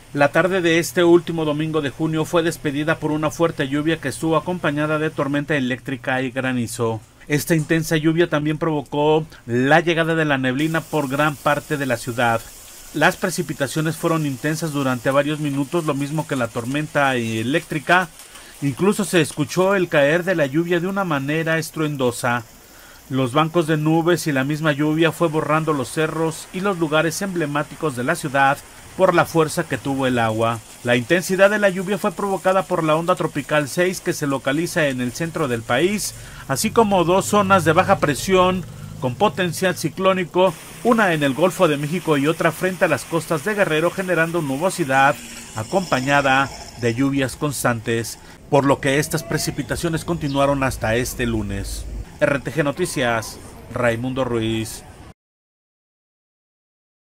La tarde de este último domingo de junio fue despedida por una fuerte lluvia que estuvo acompañada de tormenta eléctrica y granizo. Esta intensa lluvia también provocó la llegada de la neblina por gran parte de la ciudad. Las precipitaciones fueron intensas durante varios minutos, lo mismo que la tormenta eléctrica. Incluso se escuchó el caer de la lluvia de una manera estruendosa. Los bancos de nubes y la misma lluvia fue borrando los cerros y los lugares emblemáticos de la ciudad por la fuerza que tuvo el agua. La intensidad de la lluvia fue provocada por la onda tropical 6 que se localiza en el centro del país, así como dos zonas de baja presión con potencial ciclónico, una en el Golfo de México y otra frente a las costas de Guerrero, generando nubosidad acompañada de lluvias constantes, por lo que estas precipitaciones continuaron hasta este lunes. RTG Noticias, Raimundo Ruiz.